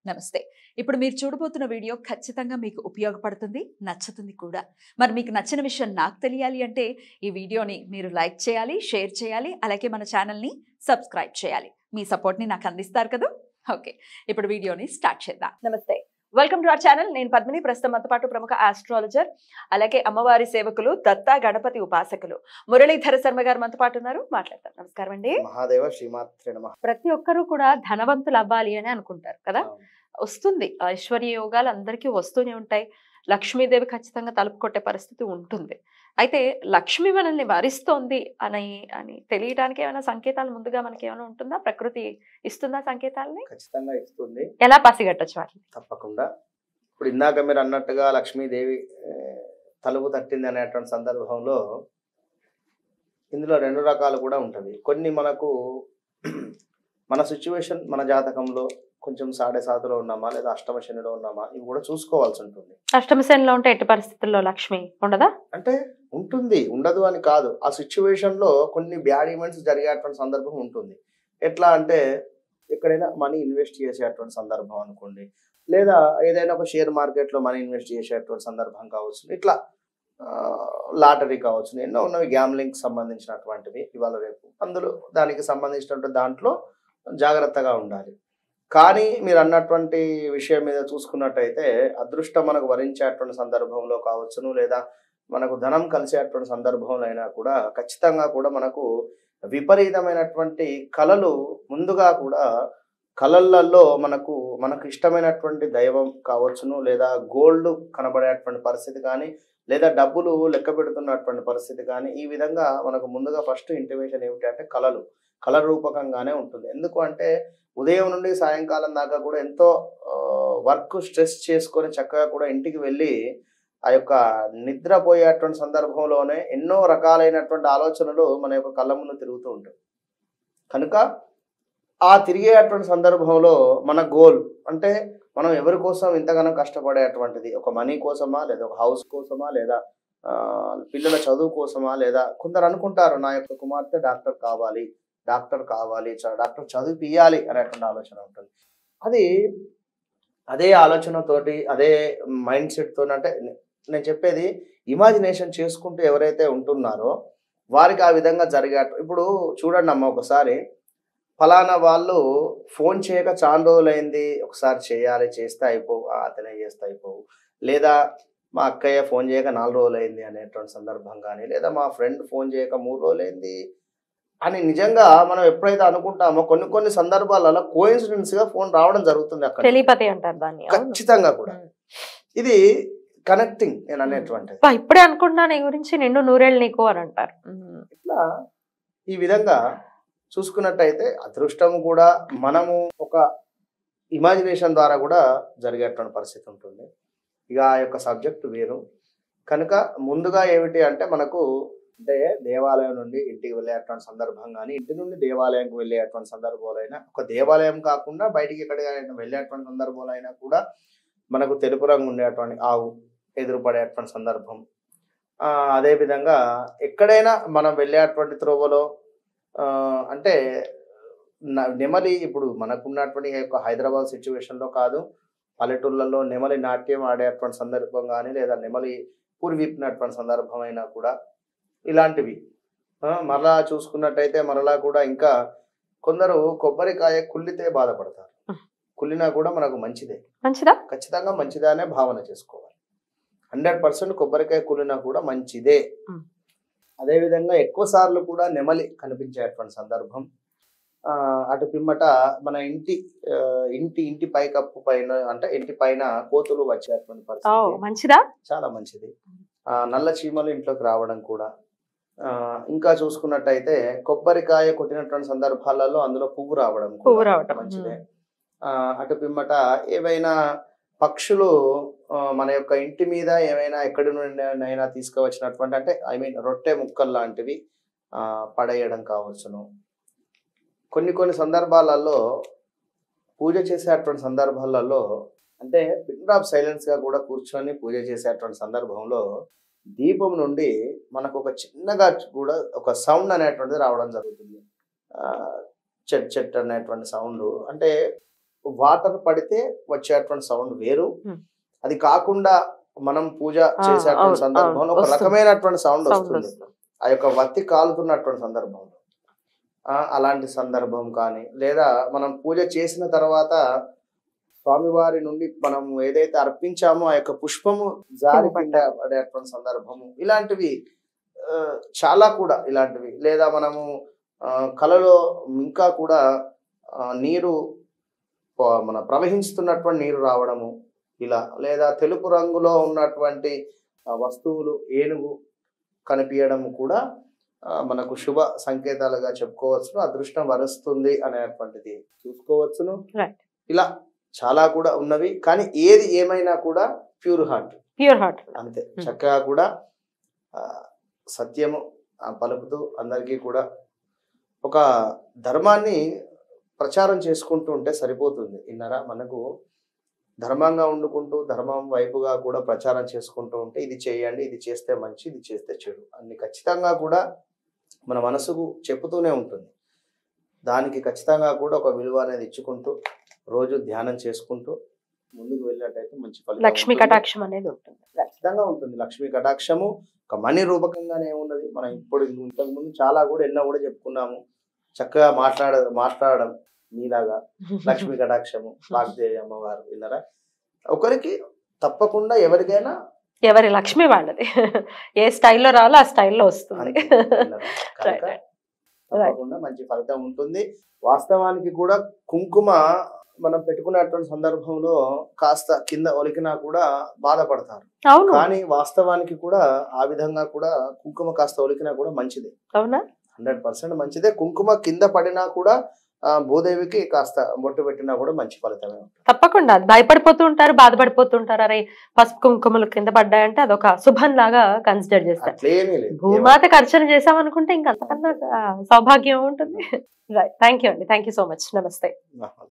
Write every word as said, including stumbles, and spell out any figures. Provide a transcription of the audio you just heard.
నమస్తే. ఇప్పుడు మీరు చూడబోతున్న వీడియో ఖచ్చితంగా మీకు ఉపయోగపడుతుంది, నచ్చుతుంది కూడా. మరి మీకు నచ్చిన విషయం నాకు తెలియాలి అంటే ఈ వీడియోని మీరు లైక్ చేయాలి, షేర్ చేయాలి, అలాగే మన ఛానల్‌ని సబ్స్క్రైబ్ చేయాలి. మీ సపోర్ట్‌ని నాకు అందిస్తారు కదా? ఓకే. ఇప్పుడు వీడియోని స్టార్ట్ చేద్దాం. నమస్తే. Welcome to our channel. నేను పద్మిని. ప్రస్తుతం మనతో పాటు ప్రముఖ ఆస్ట్రాలజర్, అలాగే అమ్మవారి సేవకులు, దత్తా గణపతి ఉపాసకులు మురళీధర శర్మ గారు మనతో పాటు ఉన్నారు. మాట్లాడతారు. నమస్కారం అండి. మహాదేవ శ్రీమాత్రే నమః. ప్రతి ఒక్కరూ కూడా ధనవంతులు అవ్వాలి అని అనుకుంటారు కదా. వస్తుంది ఐశ్వర్య యోగాలు అందరికీ వస్తూనే ఉంటాయి. లక్ష్మీదేవి ఖచ్చితంగా తలుపు కొట్టే పరిస్థితి ఉంటుంది. అయితే లక్ష్మి మనల్ని వరిస్తోంది అని అని తెలియడానికి ఏమైనా సంకేతాలు ముందుగా మనకి ఏమైనా ఉంటుందా? ప్రకృతి ఇస్తుందా సంకేతాలని? ఖచ్చితంగా ఇస్తుంది. ఎలా పసిగట్టచ్చు వాటిని? తప్పకుండా. ఇప్పుడు ఇందాక మీరు అన్నట్టుగా లక్ష్మీదేవి ఆ, తలుపు తట్టింది అనేటువంటి సందర్భంలో ఇందులో రెండు రకాలు కూడా ఉంటుంది. కొన్ని మనకు మన సిచ్యువేషన్, మన జాతకంలో కొంచెం సాడే సాతులో ఉన్నామా లేదా అష్టమ శనిలో ఉన్నామా ఇవి కూడా చూసుకోవాల్సి ఉంటుంది. అష్టమ శనిలో ఉంటే ఎట్టి పరిస్థితుల్లో లక్ష్మి ఉండదా? అంటే ఉంటుంది, ఉండదు అని కాదు. ఆ సిచ్యువేషన్ లో కొన్ని బ్యాడ్ ఈవెంట్స్ జరిగేటువంటి సందర్భం ఉంటుంది. ఎట్లా అంటే ఎక్కడైనా మనీ ఇన్వెస్ట్ చేసేటువంటి సందర్భం అనుకోండి, లేదా ఏదైనా ఒక షేర్ మార్కెట్ లో మనీ ఇన్వెస్ట్ చేసేటువంటి సందర్భం కావచ్చు, ఇట్లా లాటరీ కావచ్చు, ఎన్నో ఉన్నవి గ్యామ్లింగ్ సంబంధించినటువంటివి ఇవాళ రేపు. అందులో దానికి సంబంధించినటువంటి దాంట్లో జాగ్రత్తగా ఉండాలి. కానీ మీరు అన్నటువంటి విషయం మీద చూసుకున్నట్టయితే అదృష్టం మనకు వరించేటువంటి సందర్భంలో కావచ్చును, లేదా మనకు ధనం కలిసేటువంటి సందర్భంలో అయినా కూడా ఖచ్చితంగా కూడా మనకు విపరీతమైనటువంటి కళలు ముందుగా కూడా కళలలో మనకు మనకు ఇష్టమైనటువంటి దైవం కావచ్చును, లేదా గోల్డ్ కనబడేటువంటి పరిస్థితి కానీ, లేదా డబ్బులు లెక్క పెడుతున్నటువంటి పరిస్థితి కానీ, ఈ విధంగా మనకు ముందుగా ఫస్ట్ ఇంటిమేషన్ ఏమిటి అంటే కళలు కళ రూపకంగానే ఉంటుంది. ఎందుకు అంటే ఉదయం నుండి సాయంకాలం దాకా కూడా ఎంతో వర్క్ స్ట్రెస్ చేసుకొని చక్కగా కూడా ఇంటికి వెళ్ళి ఆ యొక్క నిద్రపోయేటువంటి సందర్భంలోనే ఎన్నో రకాలైనటువంటి ఆలోచనలు మన యొక్క కళ్ళ ముందు తిరుగుతూ ఉంటాయి. కనుక ఆ తిరిగేటువంటి సందర్భంలో మన గోల్ అంటే మనం ఎవరి కోసం ఇంతగానో కష్టపడేటువంటిది, ఒక మనీ కోసమా, లేదా ఒక హౌస్ కోసమా, లేదా పిల్లల చదువు కోసమా, లేదా కొందరు అనుకుంటారు నా యొక్క కుమార్తె డాక్టర్ కావాలి, డాక్టర్ కావాలి, డాక్టర్ చదివిపియాలి అనేటువంటి ఆలోచన ఉంటుంది. అది అదే ఆలోచనతోటి, అదే మైండ్ సెట్ తోటి, అంటే నేను చెప్పేది ఇమాజినేషన్ చేసుకుంటూ ఎవరైతే ఉంటున్నారో వారికి ఆ విధంగా జరిగే. ఇప్పుడు చూడండి అమ్మ, ఒకసారి ఫలానా వాళ్ళు ఫోన్ చేయక చాలా రోజులైంది, ఒకసారి చేయాలి, చేస్తే అయిపోవు, అతనే చేస్తే అయిపోవు, లేదా మా అక్కయ్య ఫోన్ చేయక నాలుగు రోజులైంది అనేటువంటి సందర్భం కానీ, లేదా మా ఫ్రెండ్ ఫోన్ చేయక మూడు రోజులైంది అని నిజంగా మనం ఎప్పుడైతే అనుకుంటామో కొన్ని కొన్ని సందర్భాలలో కోఇన్సిడెన్స్ గా ఫోన్ రావడం జరుగుతుంది. అక్కడ టెలిపతి అంటారు దాన్ని. ఖచ్చితంగా కూడా ఇది కనెక్టింగ్ నేను అనేటువంటిది. ఇప్పుడే అనుకుంటున్నా నీ గురించి, నిండు నూరేళ్ళు నీకు అని అంటారు. ఇట్లా ఈ విధంగా చూసుకున్నట్టయితే అదృష్టం కూడా మనము ఒక ఇమాజినేషన్ ద్వారా కూడా జరిగేటువంటి పరిస్థితి ఉంటుంది. ఇక ఆ యొక్క సబ్జెక్ట్ వేరు. కనుక ముందుగా ఏమిటి అంటే మనకు అంటే దేవాలయం నుండి ఇంటికి వెళ్ళేటువంటి సందర్భం కానీ, ఇంటి నుండి దేవాలయంకి వెళ్ళేటువంటి సందర్భాలు అయినా, ఒక దేవాలయం కాకుండా బయటికి ఎక్కడికైనా వెళ్ళేటువంటి సందర్భాలు అయినా కూడా మనకు తెలుపు రంగు ఉండేటువంటి ఆవు ఎదురుపడేటువంటి సందర్భం. అదేవిధంగా ఎక్కడైనా మనం వెళ్ళేటువంటి త్రోవలో అంటే నెమలి, ఇప్పుడు మనకున్నటువంటి యొక్క హైదరాబాద్ సిచ్యువేషన్లో కాదు, పల్లెటూళ్ళలో నెమలి నాట్యం ఆడేటువంటి సందర్భం కానీ, లేదా నెమలి పూర్వీపినటువంటి సందర్భం అయినా కూడా ఇలాంటివి. మరలా చూసుకున్నట్టయితే మరలా కూడా ఇంకా కొందరు కొబ్బరికాయ కుళ్ళితే బాధపడతారు. కుళ్ళినా కూడా మనకు మంచిదే, మంచిదా, ఖచ్చితంగా మంచిదే అనే భావన చేసుకోవాలి. హండ్రెడ్ పర్సెంట్ కొబ్బరికాయ కుళ్ళినా కూడా మంచిదే. అదేవిధంగా ఎక్కువ సార్లు కూడా నెమలి కనిపించేటువంటి సందర్భం, అటు పిమ్మట మన ఇంటి ఇంటి ఇంటి పైకప్పు పైన, అంటే ఇంటి పైన కోతులు వచ్చేటువంటి పరిస్థితి మంచిదా, చాలా మంచిది. నల్ల చీమలు ఇంట్లోకి రావడం కూడా. ఇంకా చూసుకున్నట్టయితే కొబ్బరికాయ కొట్టినటువంటి సందర్భాలలో అందులో పువ్వు రావడం కూడా మంచిదే. అటు పిమ్మట ఏవైనా పక్షులు మన యొక్క ఇంటి మీద ఏమైనా ఎక్కడి నుండి తీసుకువచ్చినటువంటి, అంటే ఐ మీన్ రొట్టె ముక్కలు లాంటివి పడేయడం కావచ్చును. కొన్ని కొన్ని సందర్భాలలో పూజ చేసేటువంటి సందర్భాలలో అంటే పిన్ డ్రాప్ సైలెన్స్ గా కూడా కూర్చొని పూజ చేసేటువంటి సందర్భంలో దీపం నుండి మనకు ఒక చిన్నగా కూడా ఒక సౌండ్ అనేటువంటిది రావడం జరుగుతుంది. చెట్ చెట్ అనేటువంటి సౌండ్, అంటే వాటర్ పడితే వచ్చేటువంటి సౌండ్ వేరు, Hmm. అది కాకుండా మనం పూజ ఆ, చేసేటువంటి అవును, సందర్భంలో అవును, ఒక వస్తుంది. రకమైనటువంటి సౌండ్ సౌండ్ వస్తుంది, వస్తుంది. ఆ యొక్క వత్తి కాలుతున్నటువంటి సందర్భంలో. ఆ, అలాంటి సందర్భం కానీ, లేదా మనం పూజ చేసిన తర్వాత స్వామివారి నుండి మనం ఏదైతే అర్పించామో ఆ యొక్క పుష్పము జారి కింద కింద పడేటువంటి సందర్భము, ఇలాంటివి ఆ, చాలా కూడా ఇలాంటివి. లేదా మనము ఆ, కలలో ఇంకా కూడా ఆ, నీరు ప- మన ప్రవహిస్తున్నటువంటి నీరు రావడము ఇలా, లేదా తెలుపు రంగులో ఉన్నటువంటి ఆ, వస్తువులు ఏనుగు కనిపించడము కూడా ఆ, మనకు శుభ సంకేతాలుగా చెప్పుకోవచ్చును, అదృష్టం వరుస్తుంది అనేటువంటిది చూసుకోవచ్చును. Right. ఇలా చాలా కూడా ఉన్నవి, కానీ ఏది ఏమైనా కూడా ప్యూర్ హార్ట్ ప్యూర్ హార్ట్. అంతే. చక్కగా కూడా ఆ, సత్యము ఆ, పలుకుతూ అందరికీ కూడా ఒక ధర్మాన్ని ప్రచారం చేసుకుంటూ ఉంటే సరిపోతుంది. ఇన్నరా మనకు ధర్మంగా వండుకుంటూ ధర్మం వైపుగా కూడా ప్రచారం చేసుకుంటూ ఉంటే ఇది చేయండి, ఇది చేస్తే మంచి, ఇది చేస్తే చెడు అన్ని ఖచ్చితంగా కూడా మన మనసుకు చెప్పుతూనే ఉంటుంది. దానికి ఖచ్చితంగా కూడా ఒక విలువ అనేది ఇచ్చుకుంటూ రోజు ధ్యానం చేసుకుంటూ ముందుకు వెళ్ళినట్టయితే మంచి ఫలితం లక్ష్మీ ఉంటుంది. కటాక్షం అనేది ఉంటుంది. ఖచ్చితంగా ఉంటుంది. లక్ష్మీ కటాక్షము ఒక మణి రూపకంగానే ఉన్నది. మనం ఇప్పుడు ఇంతకు ముందు చాలా కూడా ఎన్నో కూడా చెప్పుకున్నాము. చక్కగా మాట్లాడ మాట్లాడడం మీలాగా లక్ష్మీ కటాక్షము వాగ్దేవి అమ్మవారు విన్నరా. ఒకరికి తప్పకుండా ఎవరికైనా ఎవరి లక్ష్మి వాళ్ళది, ఏ స్టైల్లో రావాలో ఆ స్టైల్లో వస్తుంది. అంతే విన్నరా. కనుక తప్పకుండా మంచి ఫలితం ఉంటుంది. వాస్తవానికి కూడా కుంకుమ మనం పెట్టుకున్నటువంటి సందర్భంలో కాస్త కింద ఒలికినా కూడా బాధపడతారు, అవును, కానీ వాస్తవానికి కూడా ఆ విధంగా కూడా కుంకుమ కాస్త ఒలికినా కూడా మంచిదే, అవునా, హండ్రెడ్ పర్సెంట్ మంచిదే. కుంకుమ కింద పడినా కూడా ఆ భూదేవికి కాస్త బొట్టు పెట్టినా కూడా మంచి ఫలితమే ఉంటుంది. తప్పకుండా. భయపడిపోతూ ఉంటారు, బాధపడిపోతూ ఉంటారు, అరే పసుపు కుంకుమలు కింద పడ్డాయంటే అదొక శుభం లాగా కన్సిడర్ చేస్తారు. అట్లేమీ లేదు. భూమాతకి అర్చన చేసామనుకుంటే ఇంకా అంతకన్నా ఆ, సౌభాగ్యం ఉంటుంది. రైట్, థ్యాంక్ యూ అండి, థ్యాంక్ యూ సో మచ్, నమస్తే. ఏమో.